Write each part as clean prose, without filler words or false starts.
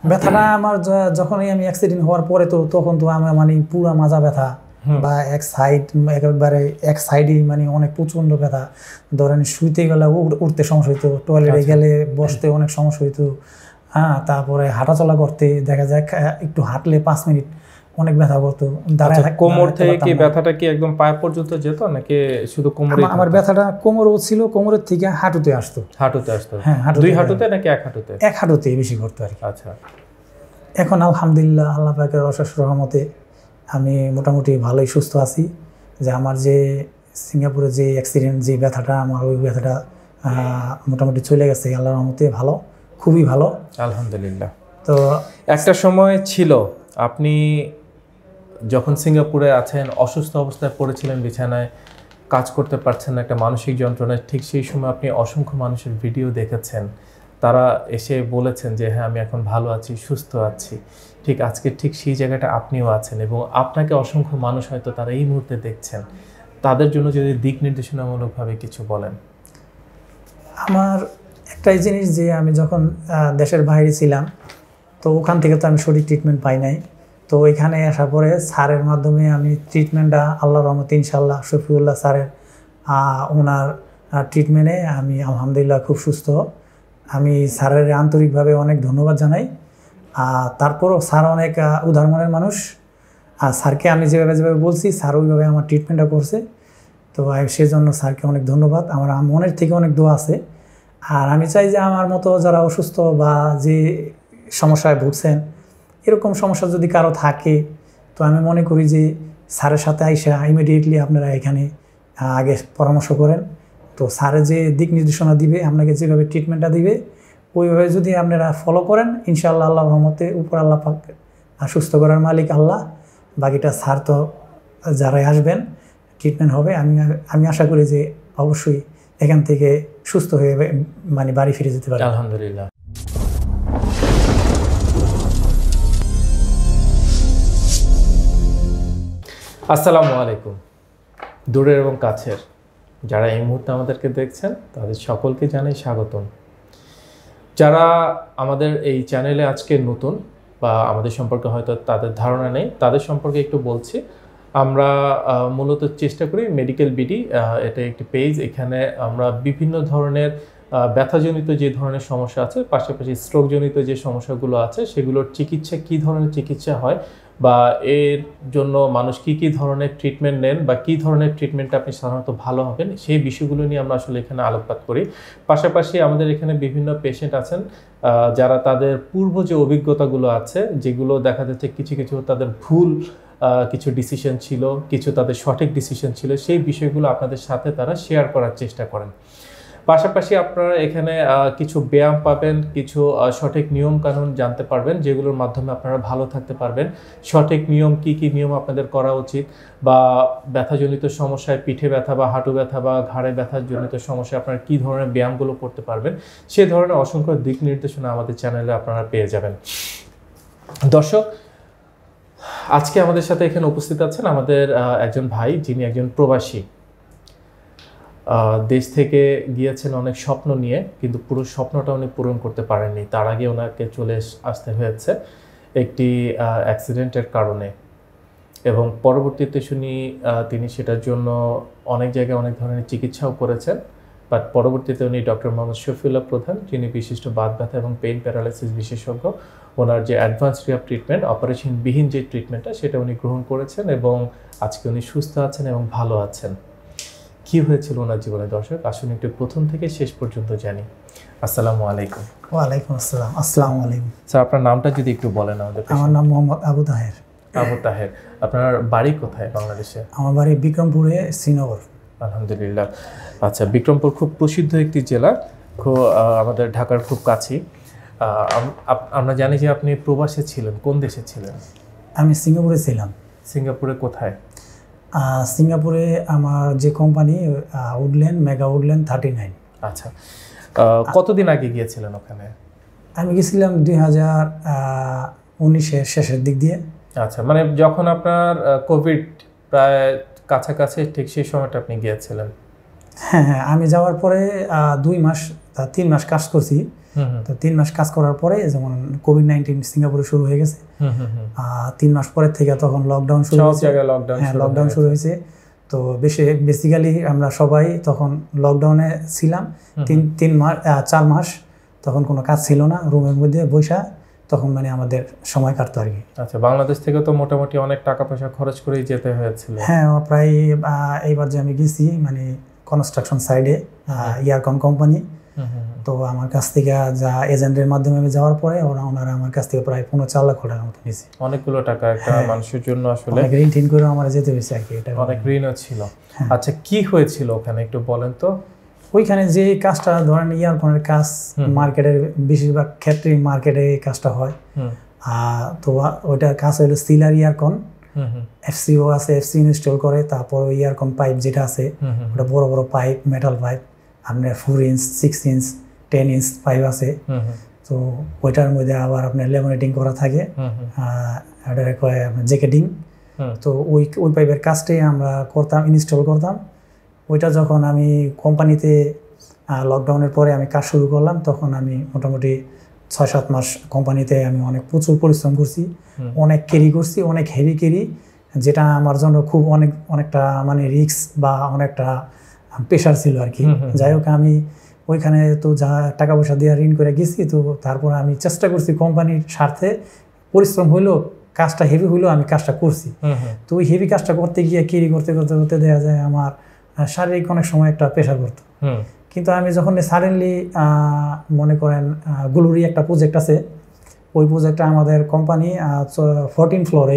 ব্যথাটা আমার যখনই আমি অ্যাক্সিডেন্ট হওয়ার পরে তো তখন তো আমার মানে পুরো মাজা ব্যথা বা একেবারে এক সাইডেই মানে অনেক প্রচন্ড ব্যথা। ধরেন শুইতে গেলে উঠতে সমস্যা হইতো, টয়লেটে গেলে বসতে অনেক সমস্যা হইতো। হ্যাঁ, তারপরে হাঁটাচলা করতে দেখা যায় একটু হাঁটলে 5 মিনিট অনেক ব্যথা করতো। কোমর থেকে কি ব্যথাটা কি একদম পায়ে পর্যন্ত যেত নাকি শুধু কোমরে? আমার ব্যথাটা কোমরও ছিল, কোমরের থেকে হাঁটুতে আসতো। হ্যাঁ, দুই হাঁটুতে নাকি এক হাঁটুতে? এক হাঁটুতে বেশি করতো আর কি। আচ্ছা, এখন আলহামদুলিল্লাহ আল্লাহ পাকের অশেষ রহমতে আমি মোটামুটি ভালোই সুস্থ আছি। যে আমার যে সিঙ্গাপুরে যে অ্যাক্সিডেন্ট, যে ব্যথাটা, আমার ওই ব্যথাটা মোটামুটি চলে গেছে আল্লাহর রহমতে। ভালো, খুবই ভালো, আলহামদুলিল্লাহ। তো একটা সময় ছিল আপনি যখন সিঙ্গাপুরে আছেন, অসুস্থ অবস্থায় পড়েছিলেন বিছানায়, কাজ করতে পারছেন না, একটা মানসিক যন্ত্রণায়, ঠিক সেই সময় আপনি অসংখ্য মানুষের ভিডিও দেখেছেন, তারা এসে বলেছেন যে হ্যাঁ আমি এখন ভালো আছি, সুস্থ আছি। ঠিক আজকে ঠিক সেই জায়গাটা আপনিও আছেন এবং আপনাকে অসংখ্য মানুষ হয়তো তারা এই মুহূর্তে দেখছেন। তাদের জন্য যদি দিক নির্দেশনামূলকভাবে কিছু বলেন। আমার একটাই জিনিস যে আমি যখন দেশের বাইরে ছিলাম তো ওখান থেকে তো আমি সঠিক ট্রিটমেন্ট পাই নাই। তো ওইখানে আসার পরে স্যারের মাধ্যমে আমি ট্রিটমেন্টটা আল্লাহর রহমতে ইনশাআল্লাহ শফিউল্লাহ স্যারের ওনার ট্রিটমেন্টে আমি আলহামদুলিল্লাহ খুব সুস্থ। আমি স্যারের আন্তরিকভাবে অনেক ধন্যবাদ জানাই। তারপরও স্যার অনেক উদার মনের মানুষ। আর স্যারকে আমি যেভাবে বলছি স্যার ওইভাবে আমার ট্রিটমেন্টটা করছে। তো সেজন্য স্যারকে অনেক ধন্যবাদ। আমার মনের থেকে অনেক দোয়া আছে। আর আমি চাই যে আমার মতো যারা অসুস্থ বা যে সমস্যায় ভুগছেন, এরকম সমস্যা যদি কারো থাকে তো আমি মনে করি যে স্যারের সাথে আইসা ইমিডিয়েটলি আপনারা এখানে আগে পরামর্শ করেন। তো স্যারের যে দিক নির্দেশনা দিবে, আপনাকে যেভাবে ট্রিটমেন্টটা দিবে ওইভাবে যদি আপনারা ফলো করেন ইনশাআল্লাহ আল্লাহর রহমতে উপর আল্লাহ পাক সুস্থ করার মালিক আল্লাহ। বাকিটা স্যার তো যারাই আসবেন ট্রিটমেন্ট হবে। আমি আশা করি যে অবশ্যই এখান থেকে সুস্থ হয়ে মানে বাড়ি ফিরে যেতে পারে। আলহামদুলিল্লাহ। আসসালামু আলাইকুম। দূরের এবং কাছের যারা এই মুহূর্তে আমাদেরকে দেখছেন তাদের সকলকে জানাই স্বাগতম। যারা আমাদের এই চ্যানেলে আজকে নতুন বা আমাদের সম্পর্কে হয়তো তাদের ধারণা নেই, তাদের সম্পর্কে একটু বলছি। আমরা মূলত চেষ্টা করি মেডিকেল বিডি, এটা একটি পেজ। এখানে আমরা বিভিন্ন ধরনের ব্যথাজনিত যে ধরনের সমস্যা আছে, পাশাপাশি স্ট্রোকজনিত যে সমস্যাগুলো আছে সেগুলোর চিকিৎসা, কী ধরনের চিকিৎসা হয় বা এর জন্য মানুষ কি ধরনের ট্রিটমেন্ট নেন বা কী ধরনের ট্রিটমেন্টটা আপনি সাধারণত ভালো হবেন, সেই বিষয়গুলো নিয়ে আমরা আসলে এখানে আলোকপাত করি। পাশাপাশি আমাদের এখানে বিভিন্ন পেশেন্ট আছেন যারা তাদের পূর্ব যে অভিজ্ঞতাগুলো আছে, যেগুলো দেখা যাচ্ছে কিছু তাদের ভুল কিছু ডিসিশন ছিল, কিছু তাদের সঠিক ডিসিশন ছিল, সেই বিষয়গুলো আপনাদের সাথে তারা শেয়ার করার চেষ্টা করেন। পাশাপাশি আপনারা এখানে কিছু ব্যায়াম পাবেন, কিছু সঠিক নিয়ম কানুন জানতে পারবেন, যেগুলোর মাধ্যমে আপনারা ভালো থাকতে পারবেন। সঠিক নিয়ম কি নিয়ম আপনাদের করা উচিত, বা ব্যথাজনিত সমস্যায়, পিঠে ব্যথা বা হাঁটু ব্যথা বা ঘাড়ে ব্যথাজনিত সমস্যায় আপনারা কী ধরনের ব্যায়ামগুলো করতে পারবেন, সে ধরনের অসংখ্য দিক নির্দেশনা আমাদের চ্যানেলে আপনারা পেয়ে যাবেন। দর্শক, আজকে আমাদের সাথে এখানে উপস্থিত আছেন আমাদের একজন ভাই, যিনি একজন প্রবাসী। দেশ থেকে গিয়েছেন অনেক স্বপ্ন নিয়ে, কিন্তু পুরো স্বপ্নটা উনি পূরণ করতে পারেননি। তার আগে ওনাকে চলে আসতে হয়েছে একটি অ্যাক্সিডেন্টের কারণে, এবং পরবর্তীতে তিনি সেটার জন্য অনেক জায়গায় অনেক ধরনের চিকিৎসাও করেছেন। বাট পরবর্তীতে উনি ডক্টর মোহাম্মদ শফিউল্লাহ প্রধান, যিনি বিশিষ্ট বাত ব্যথা এবং পেইন প্যারালাইসিস বিশেষজ্ঞ, ওনার যে অ্যাডভান্স রিহাব ট্রিটমেন্ট, অপারেশনবিহীন যে ট্রিটমেন্টটা, সেটা উনি গ্রহণ করেছেন এবং আজকে উনি সুস্থ আছেন এবং ভালো আছেন। কি হয়েছিল ওনার জীবনে দর্শক, আসুন একটু প্রথম থেকে শেষ পর্যন্ত জানি। আসসালামু আলাইকুম। ওয়ালাইকুম আসসালাম। আসসালামু আলাইকুম স্যার, আপনার নামটা যদি একটু বলেন আমাদের। আমার নাম মোহাম্মদ আবু তাহের। আবু তাহের, আপনার বাড়ি কোথায় বাংলাদেশে? আমার বাড়ি বিক্রমপুরে, শ্রীনগর। আলহামদুলিল্লাহ। আচ্ছা, বিক্রমপুর খুব প্রসিদ্ধ একটি জেলা, আমাদের ঢাকার খুব কাছে। আমরা জানি যে আপনি প্রবাসে ছিলেন, কোন দেশে ছিলেন? আমি সিঙ্গাপুরে ছিলাম। সিঙ্গাপুরে কোথায়? সিঙ্গাপুরে আমার যে কোম্পানি উডল্যান্ড, মেগা উডল্যান্ড 39। আচ্ছা, কতদিন আগে গিয়েছিলেন ওখানে? আমি গেছিলাম 2019-এর শেষের দিক দিয়ে। আচ্ছা, মানে যখন আপনার কোভিড প্রায় কাছাকাছি, ঠিক সেই সময়টা আপনি গিয়েছিলেন? হ্যাঁ, আমি যাওয়ার পরে 3 মাস কাজ করছি। তো 3 মাস কাজ করার পরে যেমন কোভিড-19 সিঙ্গাপুরে শুরু হয়ে গেছে, 3 মাস পরের থেকে তখন লকডাউন শুরু সব হয়েছে। জায়গায় লকডাউন লকডাউন শুরু হয়েছে। তো বেসিক্যালি আমরা সবাই তখন লকডাউনে ছিলাম 4 মাস। তখন কোনো কাজ ছিল না, রুমের মধ্যে বসা তখন মানে আমাদের সময় কাটতো আর কি। আচ্ছা, বাংলাদেশ থেকে তো মোটামুটি অনেক টাকা পয়সা খরচ করেই যেতে হয়েছিল। হ্যাঁ, প্রায় এইবার যে আমি গেছি মানে কনস্ট্রাকশন সাইডে ইয়ারকন কোম্পানি, তো আমার কাছ থেকে যা এজেন্টের মাধ্যমে আমি যাওয়ার পরে ওনারা আমার কাছ থেকে প্রায় 4 লাখ টাকার মতো নিয়েছে। অনেকগুলো টাকা একটা মানুষের জন্য আসলে অনেক ঋণ টিন করে আমার যেতে হয়েছে আর কি। এটা অনেক ঋণও ছিল। আচ্ছা, কি হয়েছিল ওখানে একটু বলেন তো। ওইখানে যে কাজটা ধরেন ইয়ারফোনের কাজ, মার্কেটের বেশিরভাগ ক্ষেত্রে মার্কেটে এই কাজটা হয়। তো ওইটার কাজ হলো সিলার ইয়ারকন, এফসিও আছে, এফসি ইনস্টল করে। তারপর ইয়ারকন পাইপ যেটা আছে ওটা বড় বড় পাইপ, মেটাল পাইপ, আপনার 4 ইঞ্চ, 6 ইঞ্চ, 10 ইঞ্চ পাইপ আছে। তো ওইটার মধ্যে আবার আপনার লেমিনেটিং করা থাকে, এটা কয় আপনার জ্যাকেটিং। তো ওই পাইপের কাজটাই আমরা করতাম, ইনস্টল করতাম। ওইটা যখন আমি কোম্পানিতে লকডাউনের পরে আমি কাজ শুরু করলাম, তখন আমি মোটামুটি 6-7 মাস কোম্পানিতে আমি প্রচুর পরিশ্রম করছি, অনেক ক্যারি করছি, অনেক হেভি ক্যারি, যেটা আমার জন্য খুব অনেকটা মানে রিস্ক বা অনেকটা প্রেশার ছিল আর কি। যাই হোক, আমি ওইখানে তো যা টাকা পয়সা দিয়ে ঋণ করে গেছি, তো তারপর আমি চেষ্টা করছি কোম্পানির স্বার্থে, পরিশ্রম হইলো, কাজটা হেভি হইলো, আমি কাজটা করছি। তো ওই হেভি কাজটা করতে গিয়ে ক্যারি করতে করতে করতে দেখা যায় আমার শারীরিক অনেক সময় একটা প্রেশার পড়তো। কিন্তু আমি যখন সাডেনলি মনে করেন গ্লোরি একটা প্রজেক্ট আছে, ওই প্রজেক্টটা আমাদের কোম্পানি 14 ফ্লোরে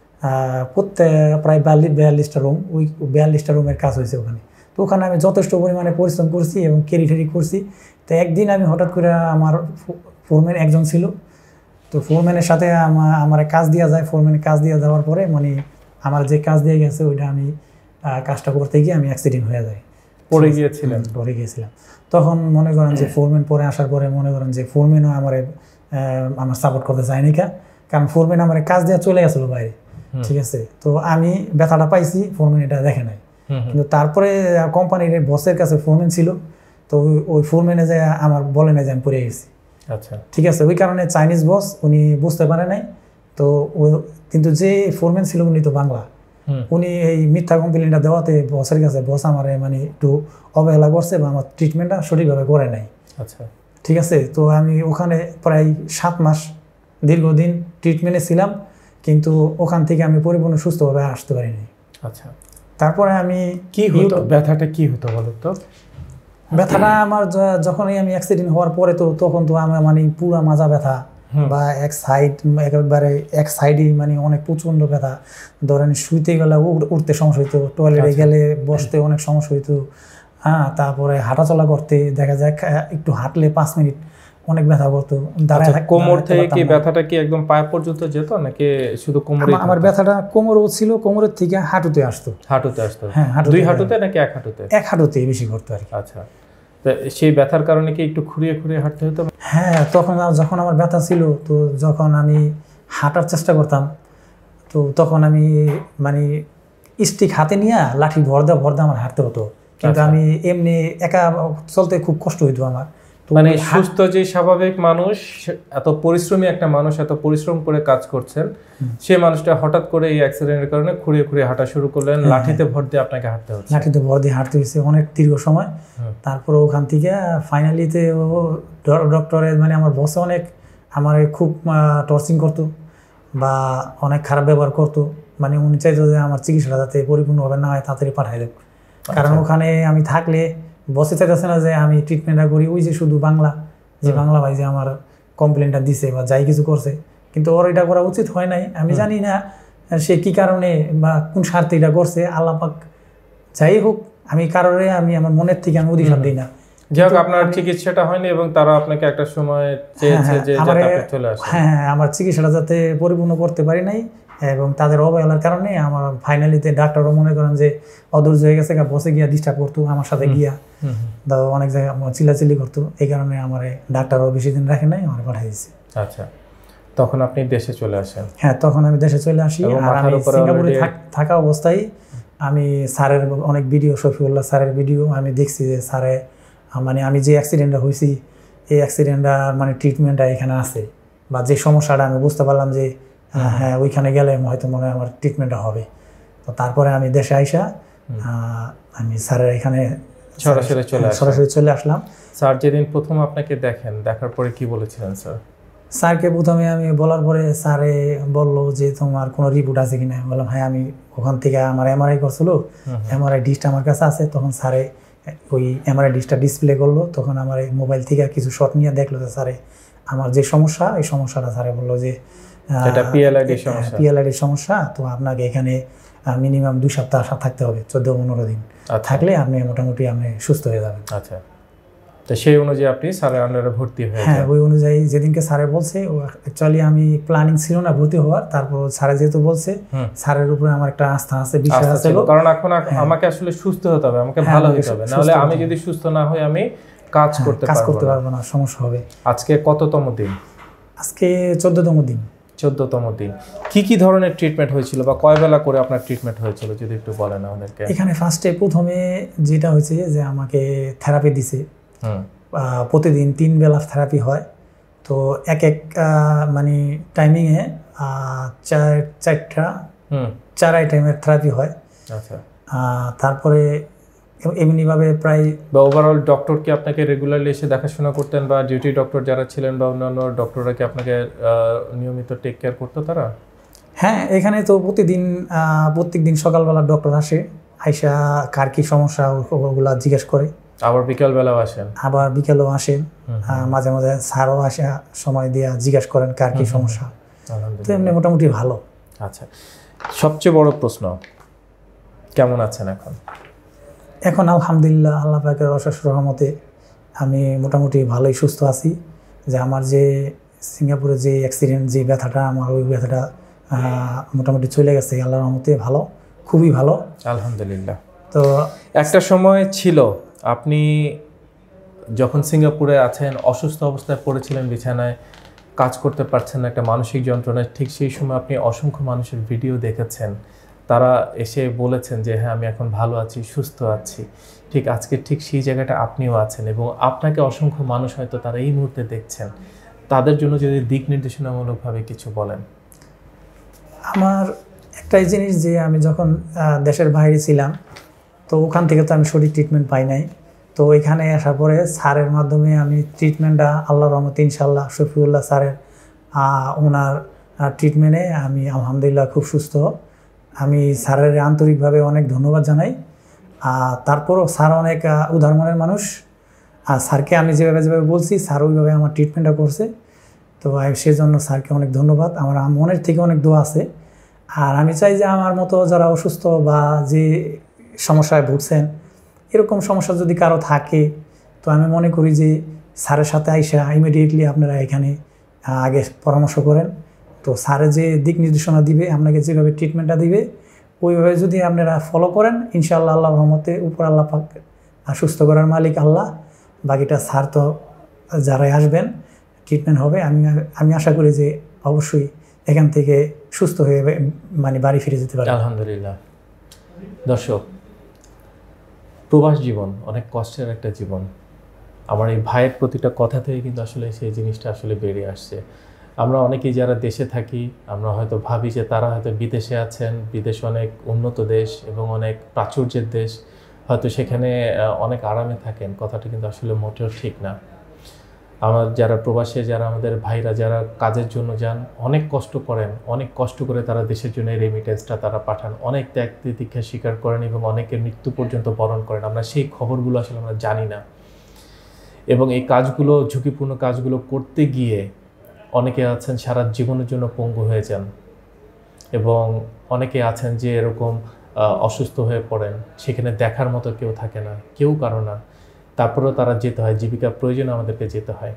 প্রায় 42টা রুম, ওই 42টা রুমের কাজ হয়েছে ওখানে। তো ওখানে আমি যথেষ্ট পরিমাণে পরিশ্রম করছি এবং ক্যারি করছি। তো একদিন আমি হঠাৎ করে আমার ফোরম্যান একজন ছিল, তো ফোরম্যানের সাথে আমার কাজ দেওয়া যায়। ফোরম্যানের কাজ দিয়ে যাওয়ার পরে মানে আমার যে কাজ দিয়ে গেছে ওইটা আমি কাজটা করতে গিয়ে আমি অ্যাক্সিডেন্ট হয়ে যাই, পড়ে গিয়েছিলাম। তখন মনে করেন যে ফোরম্যান পরে আসার পরে মনে করেন যে ফোরম্যানও আমার সাপোর্ট করতে চায়নি, কারণ ফোরম্যান আমার কাজ দিয়ে চলে গেছিলো বাইরে, ঠিক আছে। তো আমি ব্যথাটা পাইছি, ফোরম্যান এটা দেখে নাই। কিন্তু তারপরে কোম্পানির বসের কাছে ফোরম্যান ছিল, তো ওই ফোরম্যানে যে আমার বলে নাই যে আমি পড়ে গেছি। আচ্ছা, ঠিক আছে। ওই কারণে চাইনিজ বস উনি বুঝতে পারে নাই। তো কিন্তু যে ফোরম্যান ছিল উনি তো বাংলা, উনি এই মিথ্যা কমপ্লেনটা দেওয়াতে বসের কাছে বস আমার মানে একটু অবহেলা করছে বা আমার ট্রিটমেন্টটা সঠিকভাবে করে নাই। আচ্ছা, ঠিক আছে। তো আমি ওখানে প্রায় 7 মাস দীর্ঘদিন ট্রিটমেন্টে ছিলাম, কিন্তু ওখান থেকে আমি পরিপূর্ণ সুস্থভাবে আসতে পারিনি। আচ্ছা, তারপরে আমি কি হতো, ব্যথাটা কি হতো বলো তো? ব্যথাটা আমার যখনই আমি অ্যাক্সিডেন্ট হওয়ার পরে, তো তখন তো আমার মানে পুরা মাজা ব্যথা বা একেবারে এক সাইডেই মানে অনেক প্রচণ্ড ব্যথা। ধরেন শুইতে গেলে উঠতে সমস্যা হইতো, টয়লেটে গেলে বসতে অনেক সমস্যা হইতো। তারপরে হাঁটাচলা করতে দেখা যায় একটু হাঁটলে 5 মিনিট অনেক ব্যথা করতো। কোমর থেকে কি ব্যথাটা কি একদম পায়ে পর্যন্ত যেত নাকি শুধু কোমরে? আমার ব্যথাটা কোমরও ছিল, কোমরের থেকে হাঁটুতে আসতো। হ্যাঁ, দুই হাঁটুতে নাকি এক হাঁটুতে? এক হাঁটুতে বেশি করতো আর কি। আচ্ছা, তো সেই ব্যথার কারণে কি একটু খুঁড়িয়ে হাঁটতে হতো? হ্যাঁ, যখন আমার ব্যথা ছিল, তো যখন আমি হাঁটার চেষ্টা করতাম, তো তখন আমি মানে স্টিক হাতে নিয়ে লাঠি ভরদা আমার হাঁটতে হতো। কিন্তু আমি এমনি একা চলতে খুব কষ্ট হইতো আমার। মানে সুস্থ যে স্বাভাবিক মানুষ, এত পরিশ্রমী একটা মানুষ, এত পরিশ্রম করে কাজ করছেন, সে মানুষটা হঠাৎ করে এই অ্যাক্সিডেন্টের কারণে খুঁড়িয়ে হাঁটা শুরু করলেন, লাঠিতে ভর দিয়ে আপনাকে হাঁটতে হচ্ছে। লাঠিতে ভর দিয়ে হাঁটতে হয়েছে অনেক দীর্ঘ সময়। তারপর ওখান থেকে ফাইনালিতে ডক্টরের মানে আমার বসে অনেক আমার খুব টর্চিং করতো বা অনেক খারাপ ব্যবহার করতো। মানে উনি চাইতো যে আমার চিকিৎসাটা যাতে পরিপূর্ণভাবে না হয়, তাড়াতাড়ি পাঠাই দেব। কারণ ওখানে আমি থাকলে বসে চাইতেছে না যে আমি ট্রিটমেন্টটা করি, ওই যে শুধু বাংলা ভাই যে আমার কমপ্লেনটা দিছে বা যাই কিছু করছে, কিন্তু ওর এটা করা উচিত হয় নাই। আমি জানি না সে কি কারণে বা কোন স্বার্থে এটা করছে, আল্লাহ পাক যাই হোক, আমি কারণে আমি আমার মনের থেকে আমি অধিকার দিই না। যাই হোক, আপনার চিকিৎসাটা হয়নি এবং তারা আপনাকে একটা সময় চেয়েছে যে চলে আসে। হ্যাঁ, আমার চিকিৎসাটা যাতে পরিপূর্ণ করতে পারি নাই এবং তাদের অবহেলার কারণে আমার ফাইনালিতে ডাক্তারও মনে করেন যে অধৈর্য হয়ে গেছে, বসে গিয়া ডিস্টার্ব করতো আমার সাথে গিয়া, অনেক জায়গায় চিল্লাচিল্লি করতো। এই কারণে আমার ডাক্তারও বেশি দিন রাখে নাই, আমার পাঠিয়ে দিচ্ছে। আচ্ছা, তখন আপনি দেশে চলে আসেন? হ্যাঁ, তখন আমি দেশে চলে আসি। আর আমি সিঙ্গাপুরে থাকা অবস্থায় আমি স্যারের অনেক ভিডিও, শফিউল্লাহ স্যারের ভিডিও আমি দেখছি যে স্যারে মানে আমি যে অ্যাক্সিডেন্টটা হয়েছি এই অ্যাক্সিডেন্টটা মানে ট্রিটমেন্টটা এখানে আছে, বা যে সমস্যাটা আমি বুঝতে পারলাম যে হ্যাঁ ওইখানে গেলে হয়তো মনে হয় আমার ট্রিটমেন্টটা হবে। তো তারপরে আমি দেশে আইসা আমি স্যারের এখানে সরাসরি চলে আসলাম। স্যার যেদিন প্রথম আপনাকে দেখার পরে কি বলেছিলেন স্যার? স্যারকে প্রথমে আমি বলার পরে স্যারে বললো যে তোমার কোনো রিপোর্ট আছে কিনা। বললাম হ্যাঁ, আমি ওখান থেকে আমার এমআরআই করছিল, এমআরআই ডিসটা আমার কাছে আছে। তখন স্যারে ওই এমআরআই ডিসটা ডিসপ্লে করলো। তখন আমার এই মোবাইল থেকে কিছু শট নিয়ে দেখলো যে স্যারে আমার যে সমস্যা, এই সমস্যাটা স্যারে বললো যে পিএলআইডির সমস্যা, তো আপনাকে এখানে মিনিমাম 2 সপ্তাহ থাকতে হবে, 14-15 দিন থাকলে আপনি মোটামুটি আপনি সুস্থ হয়ে যাবেন। আচ্ছা, তো সেই অনুযায়ী আপনি স্যারের আন্ডারে ভর্তি হয়ে? হ্যাঁ, ওই অনুযায়ী যেদিনকে স্যারে বলছে, অ্যাকচুয়ালি আমি প্ল্যানিং ছিল না ভর্তি হওয়ার। তারপর স্যারে যেহেতু বলছে, স্যারের উপরে আমার একটা আস্থা আছে, বিশ্বাস আছে, কারণ এখন আমাকে আসলে সুস্থ হতে হবে, আমাকে ভালো হতে হবে, নাহলে আমি যদি সুস্থ না হই আমি কাজ করতে পারবো না, সমস্যা হবে। আজকে কততম দিন? আজকে 14তম দিন। 14তম দিন। কি ধরনের ট্রিটমেন্ট হয়েছিল বা কয় বেলা করে আপনার ট্রিটমেন্ট হয়েছিল যদি একটু বলেন আমাদেরকে? এখানে প্রথমে যেটা হয়েছে যে আমাকে থেরাপি দিছে। প্রতিদিন 3 বেলা থেরাপি হয়। তো এক মানে টাইমিংয়ে 4 আইটেমের থেরাপি হয়। আচ্ছা, তারপরে এমনিভাবে প্রায় ওভারঅল ডক্টর কি আপনাকে রেগুলারলি এসে দেখাশোনা করতেন, বা ডিউটি ডক্টর যারা ছিলেন বা অন্যান্য ডক্টররা কি আপনাকে নিয়মিত টেক কেয়ার করতো তারা? হ্যাঁ, এখানে তো প্রত্যেক দিন সকালবেলা ডক্টর আসে, আইসা কার কি সমস্যা ওগুলা জিজ্ঞেস করে। আবার বিকেলবেলাও আসেন। মাঝে মাঝে স্যারও আসে, সময় দিয়ে জিজ্ঞেস করেন কার কি সমস্যা। তো এমনি মোটামুটি ভালো। আচ্ছা, সবচেয়ে বড় প্রশ্ন, কেমন আছেন এখন? এখন আলহামদুলিল্লাহ, আল্লাহ পাকের অশেষ রহমতে আমি মোটামুটি ভালোই সুস্থ আছি। যে আমার যে সিঙ্গাপুরে যে অ্যাক্সিডেন্ট, যে ব্যথাটা, আমার ওই ব্যথাটা মোটামুটি চলে গেছে আল্লাহর রহমতে। ভালো, খুবই ভালো, আলহামদুলিল্লাহ। তো একটা সময় ছিল আপনি যখন সিঙ্গাপুরে আছেন, অসুস্থ অবস্থায় পড়েছিলেন বিছানায়, কাজ করতে পারছেন না, একটা মানসিক যন্ত্রণায়। ঠিক সেই সময় আপনি অসংখ্য মানুষের ভিডিও দেখেছেন, তারা এসে বলেছেন যে হ্যাঁ আমি এখন ভালো আছি, সুস্থ আছি। ঠিক আজকে ঠিক সেই জায়গাটা আপনিও আছেন, এবং আপনাকে অসংখ্য মানুষ হয়তো তারা এই মুহূর্তে দেখছেন। তাদের জন্য যদি দিক নির্দেশনামূলকভাবে কিছু বলেন। আমার একটাই জিনিস, যে আমি যখন দেশের বাইরে ছিলাম, তো ওখান থেকে তো আমি সঠিক ট্রিটমেন্ট পাই নাই। তো এখানে আসার পরে স্যারের মাধ্যমে আমি ট্রিটমেন্টটা আল্লাহর রহমতে ইনশাআল্লাহ শফিউল্লাহ স্যারের ওনার ট্রিটমেন্টে আমি আলহামদুলিল্লাহ খুব সুস্থ। আমি স্যারের আন্তরিকভাবে অনেক ধন্যবাদ জানাই। তারপরও স্যার অনেক উদার মনের মানুষ, আর স্যারকে আমি যেভাবে বলছি স্যার ওইভাবে আমার ট্রিটমেন্টটা করছে। তো সেজন্য স্যারকে অনেক ধন্যবাদ। আমার মনের থেকে অনেক দোয়া আছে। আর আমি চাই যে আমার মতো যারা অসুস্থ বা যে সমস্যায় ভুগছেন, এরকম সমস্যা যদি কারো থাকে, তো আমি মনে করি যে স্যারের সাথে আইসা ইমিডিয়েটলি আপনারা এখানে আগে পরামর্শ করেন। তো স্যারের যে দিক নির্দেশনা দিবে, আপনাকে যেভাবে ট্রিটমেন্টটা দিবে, ওইভাবে যদি আপনারা ফলো করেন, ইনশাআল্লাহ আল্লাহর রহমতে উপর আল্লাহ পাক সুস্থ করার মালিক আল্লাহ। বাকিটা স্যার তো যারাই আসবেন ট্রিটমেন্ট হবে। আমি আশা করি যে অবশ্যই এখান থেকে সুস্থ হয়ে মানে বাড়ি ফিরে যেতে পারে। আলহামদুলিল্লাহ। দর্শক, প্রবাস জীবন অনেক কষ্টের একটা জীবন। আমার এই ভাইয়ের প্রতিটা কথা থেকে কিন্তু আসলে সেই জিনিসটা আসলে বেরিয়ে আসছে। আমরা অনেকেই যারা দেশে থাকি, আমরা হয়তো ভাবি যে তারা হয়তো বিদেশে আছেন, বিদেশ অনেক উন্নত দেশ এবং অনেক প্রাচুর্যের দেশ, হয়তো সেখানে অনেক আরামে থাকেন। কথাটা কিন্তু আসলে মোটেও ঠিক না। আমার যারা প্রবাসে, যারা আমাদের ভাইরা যারা কাজের জন্য যান, অনেক কষ্ট করেন, অনেক কষ্ট করে তারা দেশের জন্য এই রেমিটেন্সটা তারা পাঠান, অনেক ত্যাগ তিতিক্ষা স্বীকার করেন এবং অনেকের মৃত্যু পর্যন্ত বরণ করেন। আমরা সেই খবরগুলো আসলে আমরা জানি না, এবং এই কাজগুলো, ঝুঁকিপূর্ণ কাজগুলো করতে গিয়ে অনেকে আছেন সারা জীবনের জন্য পঙ্গু হয়ে যান, এবং অনেকে আছেন যে এরকম অসুস্থ হয়ে পড়েন, সেখানে দেখার মতো কেউ থাকে না, কেউ কারো না, তারপরেও তারা যেতে হয়, জীবিকার প্রয়োজনে আমাদেরকে যেতে হয়।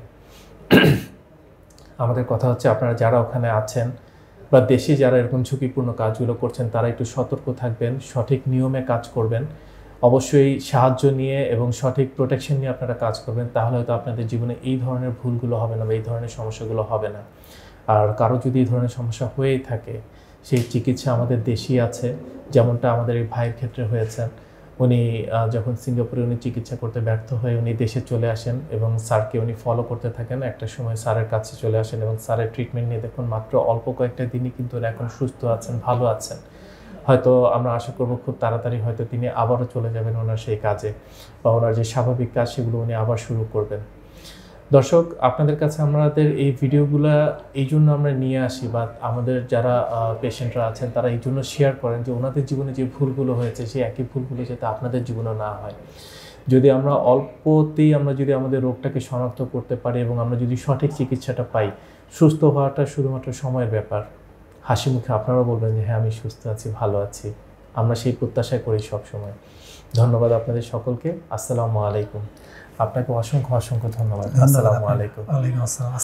আমাদের কথা হচ্ছে, আপনারা যারা ওখানে আছেন বা দেশে যারা এরকম ঝুঁকিপূর্ণ কাজগুলো করছেন, তারা একটু সতর্ক থাকবেন, সঠিক নিয়মে কাজ করবেন, অবশ্যই সাহায্য নিয়ে এবং সঠিক প্রোটেকশন নিয়ে আপনারা কাজ করবেন। তাহলে হয়তো আপনাদের জীবনে এই ধরনের ভুলগুলো হবে না বা এই ধরনের সমস্যাগুলো হবে না। আর কারো যদি এই ধরনের সমস্যা হয়েই থাকে, সেই চিকিৎসা আমাদের দেশেই আছে, যেমনটা আমাদের এই ভাইয়ের ক্ষেত্রে হয়েছে। উনি যখন সিঙ্গাপুরে উনি চিকিৎসা করতে ব্যর্থ হয়ে উনি দেশে চলে আসেন এবং স্যারকে উনি ফলো করতে থাকেন। একটা সময় স্যারের কাছে চলে আসেন এবং স্যারের ট্রিটমেন্ট নিয়ে দেখুন মাত্র অল্প কয়েকটা দিনই কিন্তু এখন সুস্থ আছেন, ভালো আছেন। হয়তো আমরা আশা করব খুব তাড়াতাড়ি হয়তো তিনি আবারও চলে যাবেন ওনার সেই কাজে, বা ওনার যে স্বাভাবিক কাজ সেগুলো উনি আবার শুরু করবেন। দর্শক, আপনাদের কাছে আমাদের এই ভিডিওগুলো এই জন্য আমরা নিয়ে আসি, বা আমাদের যারা পেশেন্টরা আছেন তারা এই জন্য শেয়ার করেন যে ওনাদের জীবনে যে ভুলগুলো হয়েছে সেই একই ভুলগুলো যাতে আপনাদের জীবনে না হয়। যদি আমরা অল্পতেই আমরা যদি আমাদের রোগটাকে শনাক্ত করতে পারি এবং আমরা যদি সঠিক চিকিৎসাটা পাই, সুস্থ হওয়াটা শুধুমাত্র সময়ের ব্যাপার। হাসি মুখে আপনারাও বলবেন যে হ্যাঁ আমি সুস্থ আছি, ভালো আছি। আমরা সেই প্রত্যাশা করি সবসময়। ধন্যবাদ আপনাদের সকলকে। আসসালামু আলাইকুম। আপনাকে অসংখ্য অসংখ্য ধন্যবাদ। আসসালামু আলাইকুম। ওয়ালাইকুম আসসালাম।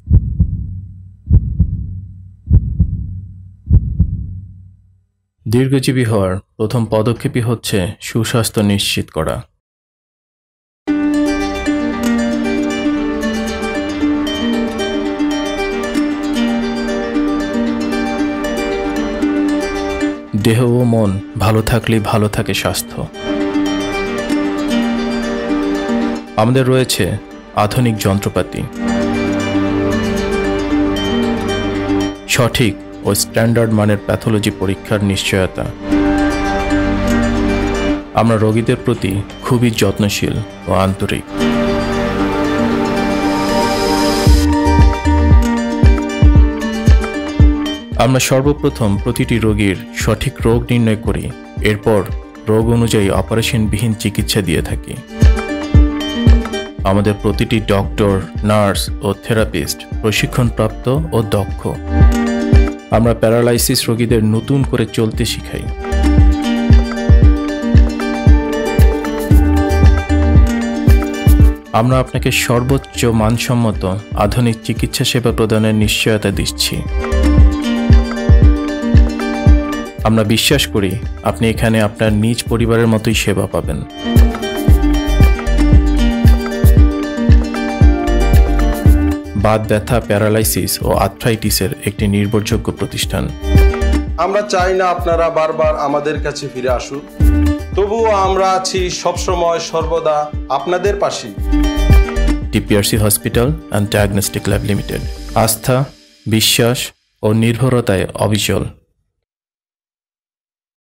দীর্ঘজীবী হওয়ার প্রথম পদক্ষেপই হচ্ছে সুস্বাস্থ্য নিশ্চিত করা। দেহ ও মন ভালো থাকলেই ভালো থাকে স্বাস্থ্য। আমাদের রয়েছে আধুনিক যন্ত্রপাতি, সঠিক ও স্ট্যান্ডার্ড মানের প্যাথোলজি পরীক্ষার নিশ্চয়তা। আমরা রোগীদের প্রতি খুবই যত্নশীল ও আন্তরিক। আমরা সর্বপ্রথম প্রতিটি রোগীর সঠিক রোগ নির্ণয় করি, এরপর রোগ অনুযায়ী অপারেশনবিহীন চিকিৎসা দিয়ে থাকি। আমাদের প্রতিটি ডক্টর, নার্স ও থেরাপিস্ট প্রশিক্ষণপ্রাপ্ত ও দক্ষ। আমরা প্যারালাইসিস রোগীদের নতুন করে চলতে শিখাই। আমরা আপনাকে সর্বোচ্চ মানসম্মত আধুনিক চিকিৎসা সেবা প্রদানের নিশ্চয়তা দিচ্ছি। আমরা বিশ্বাস করি আপনি এখানে আপনার নিজ পরিবারের মতোই সেবা পাবেন। বাত ব্যথা, প্যারালাইসিস ও আর্থ্রাইটিসের একটি নির্ভরযোগ্য প্রতিষ্ঠান। আমরা চাই না আপনারা বারবার আমাদের কাছে ফিরে আসুন, তবুও আমরা আছি সবসময় সর্বদা আপনাদের পাশে। TPRC hospital and diagnostic lab limited, আস্থা, বিশ্বাস ও নির্ভরতায় অবিচল।